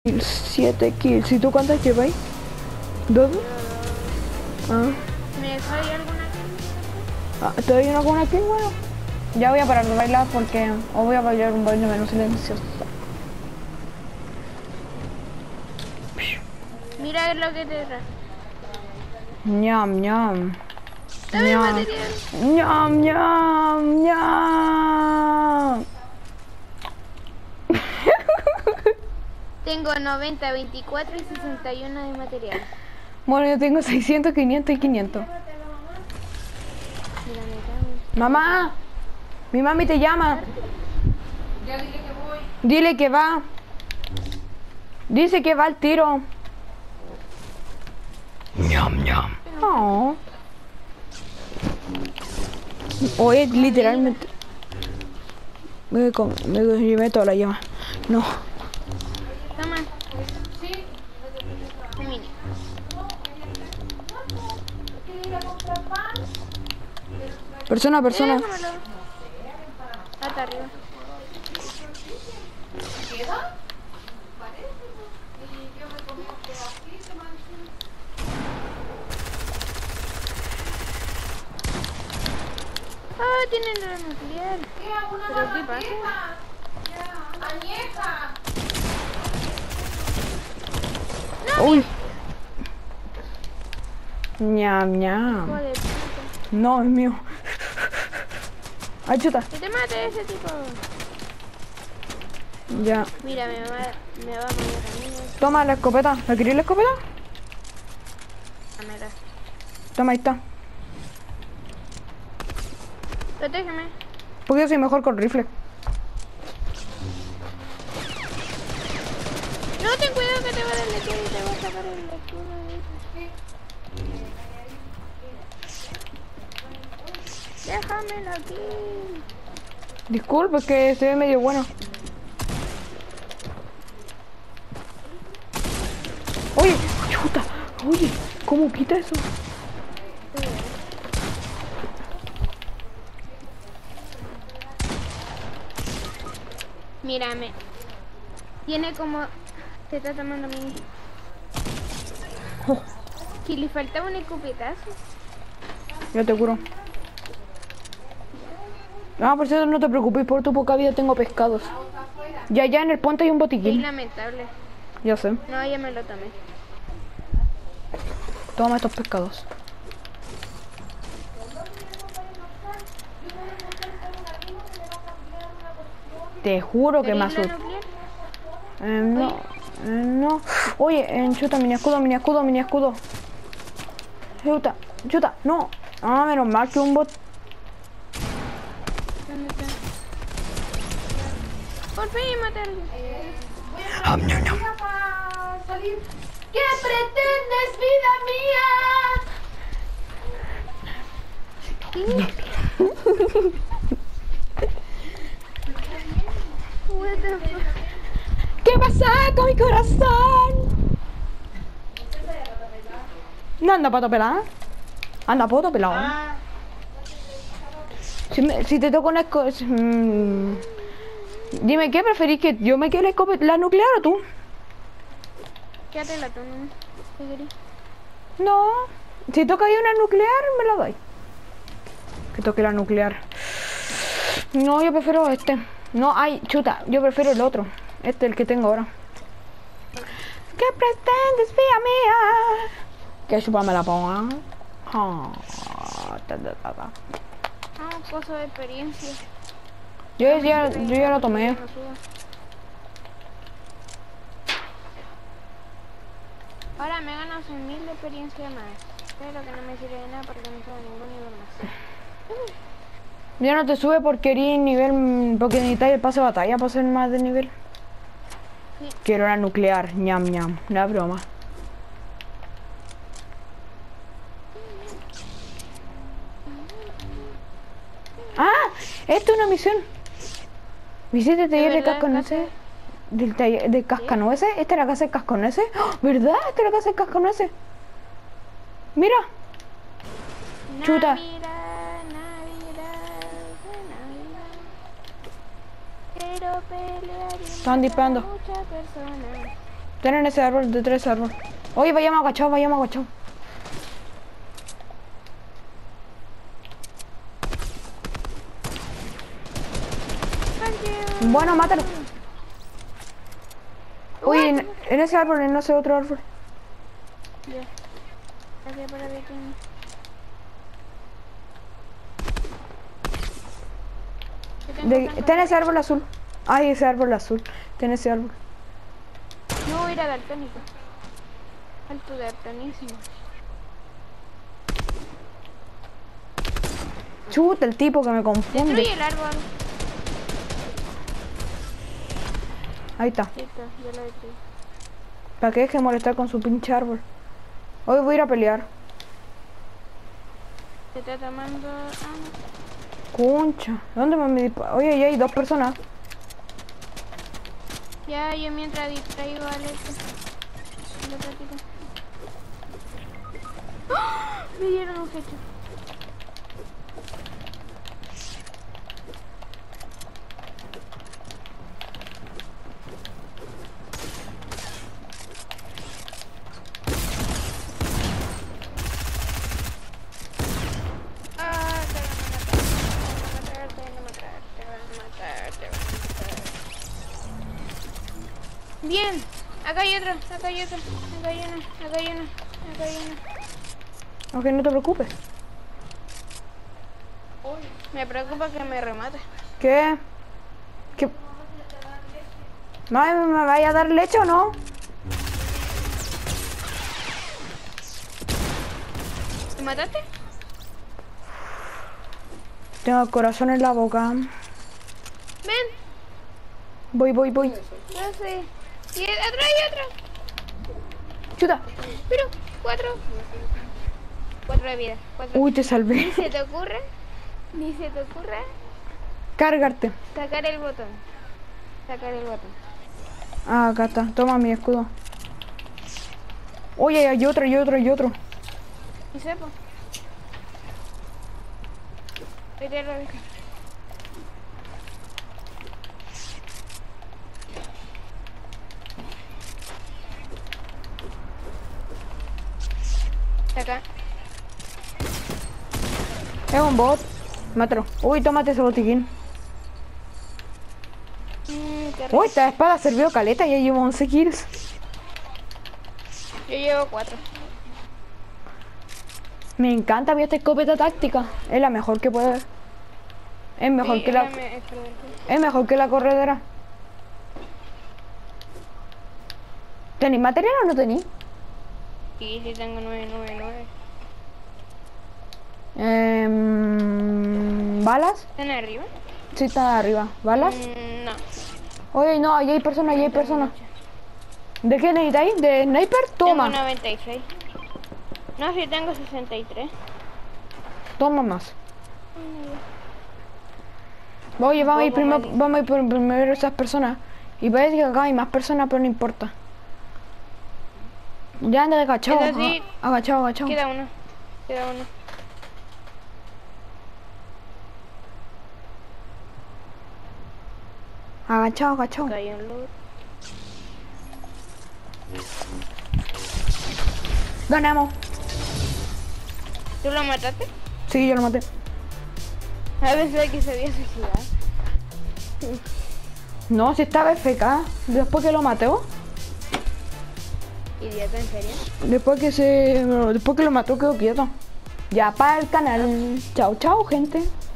7 kills. ¿Y tú cuántas lleváis? ¿2? Ah. ¿Me dejáis alguna? ¿Te doy una con una kill? Bueno. Ya voy a parar de bailar porque os voy a bailar un baile menos silencioso. Mira lo que te trae. Ñam, ñam. Dame Ñam. material. Ñam, ñam, ñam. Tengo 90, 24 y 61 de material. Bueno, yo tengo 600, 500 y 500. Mira, Mamá, mi mami te llama. Ya dile que voy. Dile que va. Dice que va al tiro. Ñam, ñam. Oh. Oye, literalmente. Me llevé toda la llama. No. Toma. Sí. Un mini. Persona. Déjamelo. Hasta arriba. ¿Queda? Parece. Y yo me comí un pedacito, Ah, tienen la nuclear. ¿Pero qué pasa? ¡Añeja! Uy. Ñam, ñam. Hijo de puta. No, es mío. Ay, chuta. Que te mate ese tipo. Ya. Mira, me va a morir a mí. Toma la escopeta. ¿La queréis la escopeta? Dámela. Toma, ahí está. Protégeme. Porque yo soy mejor con rifle. No, ten cuidado que te va a dar el escudo y te va a sacar el escudo. Déjamelo aquí. Disculpe, es que se ve medio bueno. Oye, chuta. Oye, ¿cómo quita eso? Mírame. Tiene como... Te está tomando mi... Oh, Que le faltaba un escopetazo. ya te curo. Ah, por cierto, no te preocupes, por tu poca vida tengo pescados. Ya en el puente hay un Es botiquín. lamentable. Ya sé. No, ya me lo tomé. Toma estos pescados. Te juro que me ¿Queréis la asustó. nuclear? No, no. Oye, chuta, mini escudo, mini escudo, mini escudo. Chuta, chuta, no. Ah, menos mal que un bot. ¿Dónde está? Por fin maté a alguien. Ñam, ñam. para salir. ¿Qué pretendes, vida mía? What the fuck? ¿Qué pasa con mi corazón? No anda pato pelado. Anda poto pelado. Si te toco una dime, ¿qué preferís? ¿Que yo me quede la nuclear o tú? Quédate la toma. ¿Qué querés? No. Si toca ahí una nuclear, me la doy. Que toque la nuclear. No, yo prefiero este. No, ay, chuta, yo prefiero el otro. Este, el que tengo ahora. ¿Qué pretendes, fía mía? Que chupame la ponga. Ah, Ah, cosa de experiencia. yo ya lo tomé. No suba. Ahora me gano 100.000 de experiencia más. Pero que no me sirve de nada porque no tengo ningún nivel más. Ya no te sube porque eres nivel. Porque necesitas el pase de batalla para ser más de nivel. Sí. Quiero la nuclear, ñam ñam. No es broma. Ah, esto es una misión. ¿Visite el taller de verdad, cascanueces? Del taller de cascanueces. Esta es la casa de cascanueces. ¡Oh! ¿Verdad? Esta es la casa de cascanueces. Mira. Chuta. Navidad, Navidad. Quiero pelear y Están disparando. muchas personas. Están en ese árbol, detrás de ese árbol. Oye, vayamos agachados, vayamos agachados. Bueno, mátalo. Uy, en ese árbol, en ese otro árbol. Ya. Gracias por haber tenido. Está en ese árbol azul. Ay, ese árbol azul. Está en ese árbol. No, era daltónico. Alto daltonísimo. Chuta, el tipo que me confunde. Destruye el árbol. Ahí está. Listo, ya lo destruí. ¿Para qué deje de molestar con su pinche árbol? Hoy voy a ir a pelear. Se está tomando... Ah, Concha. ¿Dónde me dispara? Oye, ahí hay dos personas. no. Ya, yo mientras distraigo a Alex. Un ratito. ¡Ah! Me dieron un hecho. Bien, acá hay otro, acá hay otro, acá hay uno, acá hay uno, acá hay uno. Ok, no te preocupes. Me preocupa que me remate. ¿Qué? ¿Qué? Mami, ¿me vaya a dar leche o no? ¿Te mataste? Tengo el corazón en la boca. Ven. Voy. No sé. Y atrás hay otro. Chuta. Pero, 4. 4 de vida. 4. Uy, te salvé. Ni se te ocurre Cárgate. sacar el botón. Sacar el botón. Ah, acá está. Toma mi escudo. Oye, hay otro. Y sepo. Vete a la oreja. Acá. Es un bot. Mátalo. Uy, tómate ese botiquín. Qué rico. Uy, esta espada sirvió caleta. Ya llevo 11 kills. Yo llevo 4. Me encanta esta escopeta táctica. Es la mejor que puede haber. Es mejor Sí, que la... Es mejor que la corredera. ¿Tenéis material o no tenéis? Sí, sí tengo 999. ¿Balas? ¿Están arriba? Sí, está arriba. ¿Balas? No. Oye, no, ahí hay personas, ¿De qué necesitáis? ¿De sniper? Toma. Tengo 96. No, sí tengo 63. Toma más. Oye, vamos a ir primero esas personas. Y parece que acá hay más personas, pero no importa. Ya anda agachado. Eso sí. Agachado. Queda uno. Agachado. Acá hay un loot. Ganamos. ¿Tú lo mataste? Sí, yo lo maté. A veces que se había suicidado. No, si estaba FK. Después que lo mató. Idiota, ¿en serio? Después que lo mató quedó quieto. Ya para el canal. Chao, gente.